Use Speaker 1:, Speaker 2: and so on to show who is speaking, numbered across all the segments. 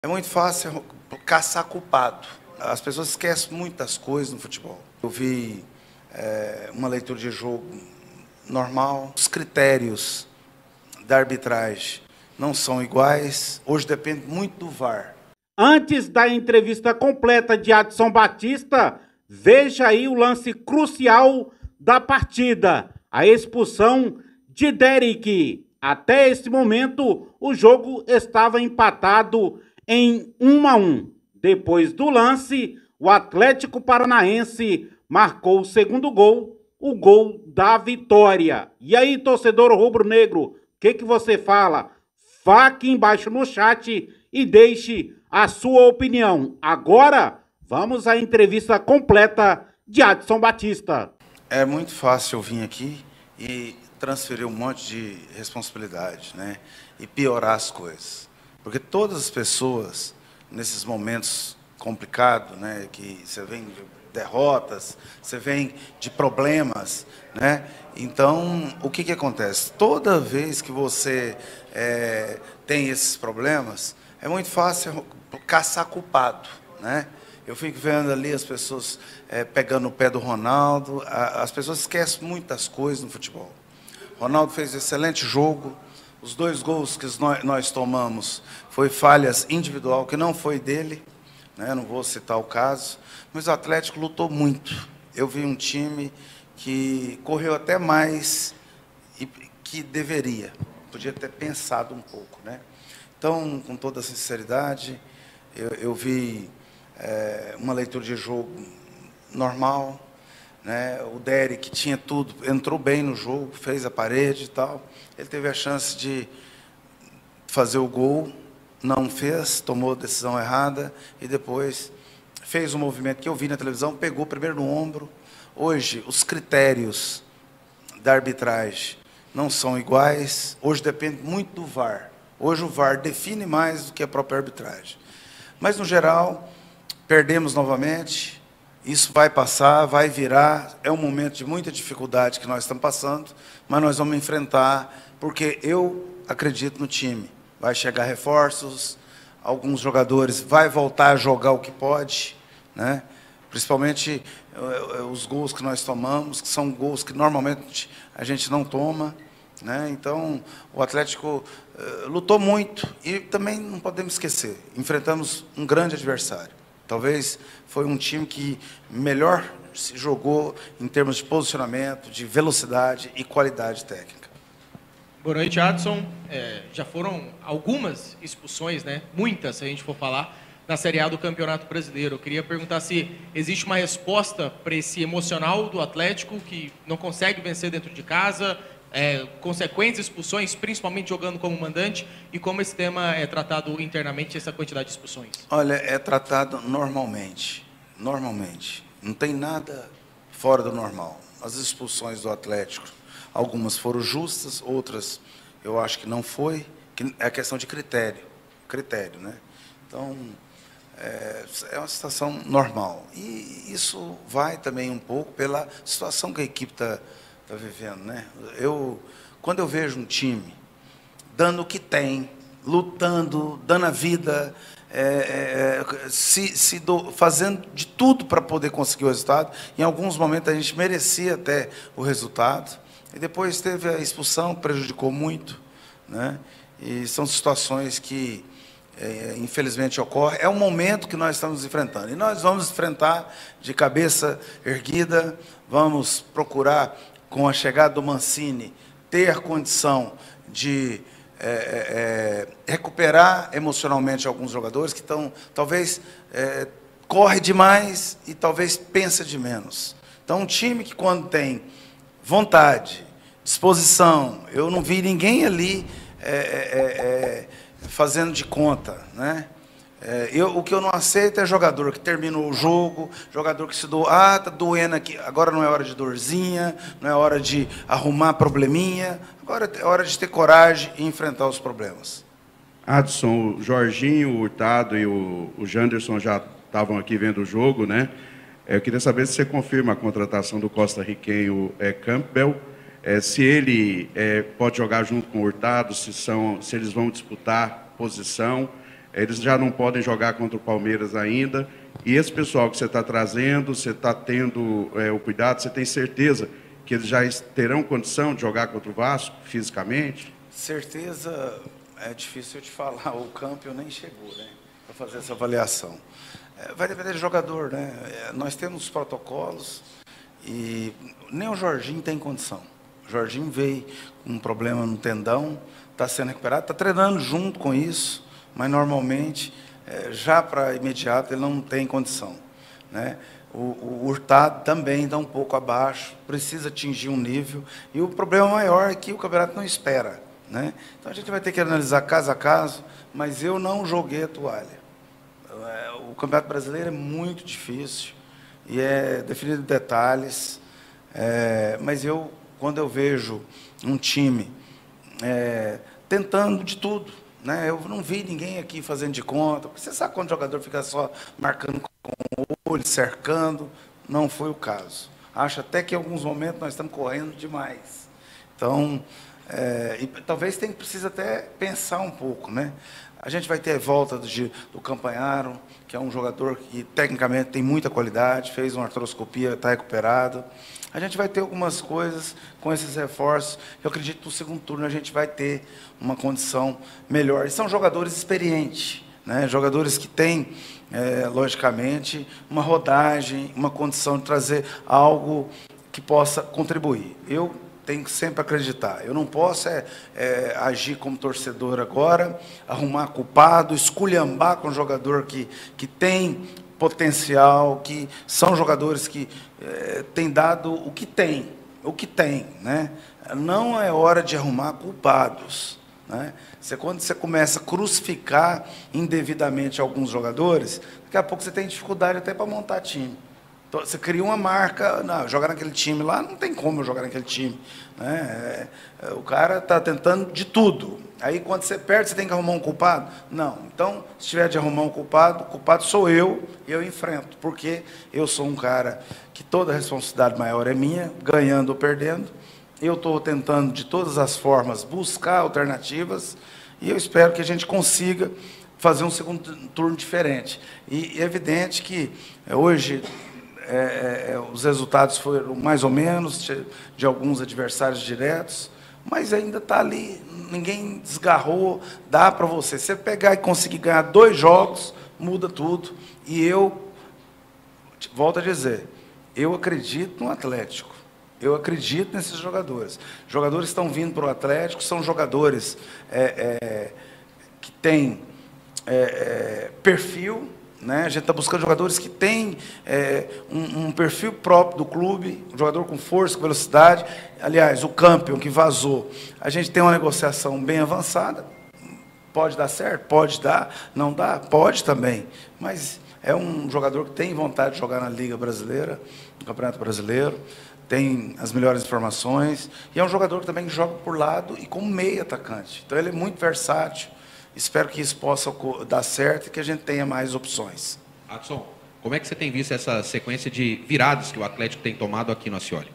Speaker 1: É muito fácil caçar culpado. As pessoas esquecem muitas coisas no futebol. Eu vi uma leitura de jogo normal. Os critérios da arbitragem não são iguais. Hoje depende muito do VAR.
Speaker 2: Antes da entrevista completa de Adson Batista, veja aí o lance crucial da partida. A expulsão de Derek. Até esse momento, o jogo estava empatado em 1-1. Depois do lance, o Atlético Paranaense marcou o segundo gol, o gol da vitória. E aí, torcedor rubro-negro, o que você fala? Vá aqui embaixo no chat e deixe a sua opinião. Agora, vamos à entrevista completa de Adson Batista.
Speaker 1: É muito fácil eu vir aqui e transferir um monte de responsabilidade, né? E piorar as coisas. Porque todas as pessoas, nesses momentos complicados, né? Que você vem de derrotas, você vem de problemas, né? Então, o que acontece? Toda vez que você tem esses problemas, é muito fácil caçar culpado, né? Eu fico vendo ali as pessoas pegando o pé do Ronaldo. As pessoas esquecem muitas coisas no futebol. Ronaldo fez excelente jogo. Os 2 gols que nós tomamos foi falhas individual, que não foi dele, né? Não vou citar o caso, mas o Atlético lutou muito. Eu vi um time que correu até mais que deveria. Podia ter pensado um pouco, né? Então, com toda a sinceridade, eu vi uma leitura de jogo normal, né? O Derek tinha tudo, entrou bem no jogo, fez a parede e tal. Ele teve a chance de fazer o gol, não fez, tomou a decisão errada e depois fez um movimento que eu vi na televisão, pegou primeiro no ombro. Hoje, os critérios da arbitragem não são iguais. Hoje depende muito do VAR. Hoje o VAR define mais do que a própria arbitragem. Mas, no geral, perdemos novamente. Isso vai passar, vai virar. É um momento de muita dificuldade que nós estamos passando, mas nós vamos enfrentar, porque eu acredito no time. Vai chegar reforços, alguns jogadores vai voltar a jogar o que pode, né? Principalmente os gols que nós tomamos, que são gols que normalmente a gente não toma, né? Então, o Atlético lutou muito e também não podemos esquecer, enfrentamos um grande adversário. Talvez foi um time que melhor se jogou em termos de posicionamento, de velocidade e qualidade técnica.
Speaker 3: Boa noite, Adson. Já foram algumas expulsões, né? Muitas, se a gente for falar, na Série A do Campeonato Brasileiro. Eu queria perguntar se existe uma resposta para esse emocional do Atlético, que não consegue vencer dentro de casa, consequentes expulsões, principalmente jogando como mandante, e como esse tema é tratado internamente, essa quantidade de expulsões?
Speaker 1: Olha, é tratado normalmente, normalmente. Não tem nada fora do normal. As expulsões do Atlético, algumas foram justas, outras eu acho que não foi, que é questão de critério, né? Então, é uma situação normal. E isso vai também um pouco pela situação que a equipe está vivendo, né? Quando eu vejo um time dando o que tem, lutando, dando a vida, fazendo de tudo para poder conseguir o resultado, em alguns momentos a gente merecia até o resultado, e depois teve a expulsão, prejudicou muito, né? E são situações que infelizmente ocorrem. É um momento que nós estamos enfrentando, e nós vamos enfrentar de cabeça erguida, vamos procurar, com a chegada do Mancini, ter condição de recuperar emocionalmente alguns jogadores que estão, talvez, corre demais e talvez pensa de menos. Então, um time que, quando tem vontade, disposição, eu não vi ninguém ali fazendo de conta, né? O que eu não aceito é jogador que terminou o jogo, jogador que se doou, tá doendo aqui, agora não é hora de dorzinha, não é hora de arrumar probleminha, agora é hora de ter coragem e enfrentar os problemas.
Speaker 4: Adson, o Jorginho, o Hurtado e o Janderson já estavam aqui vendo o jogo, né? Eu queria saber se você confirma a contratação do costarriquenho Campbell, se ele pode jogar junto com o Hurtado, se eles vão disputar posição. Eles já não podem jogar contra o Palmeiras ainda. E esse pessoal que você está trazendo, você está tendo o cuidado, você tem certeza que eles já terão condição de jogar contra o Vasco fisicamente?
Speaker 1: Certeza é difícil eu te falar. O Câmbio nem chegou, né, para fazer essa avaliação. Vai depender do jogador, né? Nós temos protocolos e nem o Jorginho tem condição. O Jorginho veio com um problema no tendão, está sendo recuperado, está treinando junto com isso, mas normalmente, já para imediato, ele não tem condição, né? O Hurtado também está um pouco abaixo, precisa atingir um nível, e o problema maior é que o campeonato não espera, né? Então a gente vai ter que analisar caso a caso, mas eu não joguei a toalha. O Campeonato Brasileiro é muito difícil e é definido em detalhes, mas quando eu vejo um time tentando de tudo, né? Eu não vi ninguém aqui fazendo de conta, porque você sabe quando o jogador fica só marcando com o olho, cercando, não foi o caso. Acho até que em alguns momentos nós estamos correndo demais. Então, e talvez precisa até pensar um pouco, né? A gente vai ter a volta do Campanharo, que é um jogador que tecnicamente tem muita qualidade, fez uma artroscopia, está recuperado. A gente vai ter algumas coisas com esses reforços. Eu acredito que no segundo turno a gente vai ter uma condição melhor. E são jogadores experientes, né? Jogadores que têm, logicamente, uma rodagem, uma condição de trazer algo que possa contribuir. Eu tenho que sempre acreditar. Eu não posso agir como torcedor agora, arrumar culpado, esculhambar com um jogador que tem potencial, que são jogadores que têm dado o que tem, né? Não é hora de arrumar culpados, né? Quando você começa a crucificar indevidamente alguns jogadores, daqui a pouco você tem dificuldade até para montar time. Então, você cria uma marca, não, jogar naquele time lá, não tem como eu jogar naquele time, né? O cara está tentando de tudo. Aí, quando você perde, você tem que arrumar um culpado? Não. Então, se tiver de arrumar um culpado, o culpado sou eu enfrento. Porque eu sou um cara que toda a responsabilidade maior é minha, ganhando ou perdendo. Eu estou tentando, de todas as formas, buscar alternativas e eu espero que a gente consiga fazer um segundo turno diferente. E é evidente que hoje os resultados foram mais ou menos de alguns adversários diretos, mas ainda está ali, ninguém desgarrou, dá para você pegar e conseguir ganhar 2 jogos, muda tudo. E eu, volto a dizer, eu acredito no Atlético, eu acredito nesses jogadores. Jogadores estão vindo para o Atlético, são jogadores que têm perfil, né? A gente está buscando jogadores que têm um perfil próprio do clube, um jogador com força, com velocidade. Aliás, o Campion que vazou, a gente tem uma negociação bem avançada. Pode dar certo? Pode dar. Não dá? Pode também. Mas é um jogador que tem vontade de jogar na Liga Brasileira, no Campeonato Brasileiro, tem as melhores informações, e é um jogador que também joga por lado e como meio atacante. Então ele é muito versátil. Espero que isso possa dar certo e que a gente tenha mais opções.
Speaker 5: Adson, como é que você tem visto essa sequência de viradas que o Atlético tem tomado aqui no Ascioli?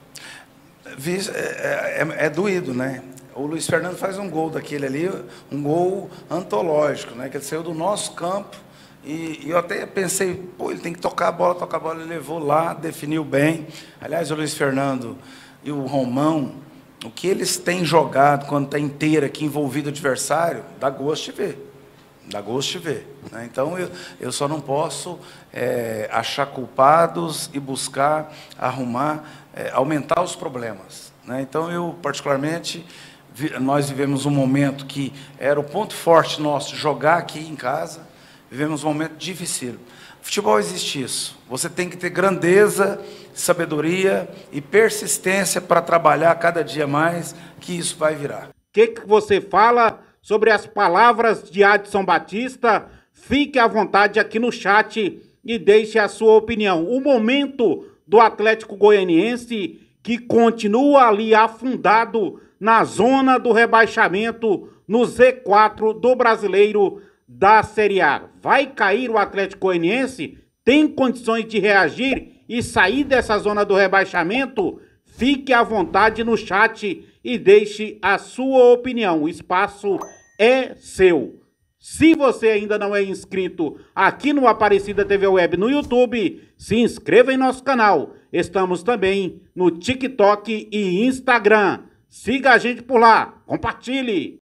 Speaker 1: É doído, né? O Luiz Fernando faz um gol daquele ali, um gol antológico, né? Que ele saiu do nosso campo e eu até pensei, pô, ele tem que tocar a bola, ele levou lá, definiu bem. Aliás, o Luiz Fernando e o Romão, o que eles têm jogado quando está inteiro aqui, envolvido o adversário, dá gosto de ver. Dá gosto de ver, né? Então, eu só não posso achar culpados e buscar arrumar, aumentar os problemas, né? Então, eu, particularmente, nós vivemos um momento que era o ponto forte nosso, jogar aqui em casa, vivemos um momento difícil. Futebol existe isso. Você tem que ter grandeza, sabedoria e persistência para trabalhar cada dia mais, que isso vai virar.
Speaker 2: O que você fala sobre as palavras de Adson Batista? Fique à vontade aqui no chat e deixe a sua opinião. O momento do Atlético Goianiense, que continua ali afundado na zona do rebaixamento, no Z4 do Brasileiro da Série A. Vai cair o Atlético Goianiense? Tem condições de reagir e sair dessa zona do rebaixamento? Fique à vontade no chat e deixe a sua opinião. O espaço é seu. Se você ainda não é inscrito aqui no Aparecida TV Web no YouTube, se inscreva em nosso canal. Estamos também no TikTok e Instagram. Siga a gente por lá, compartilhe!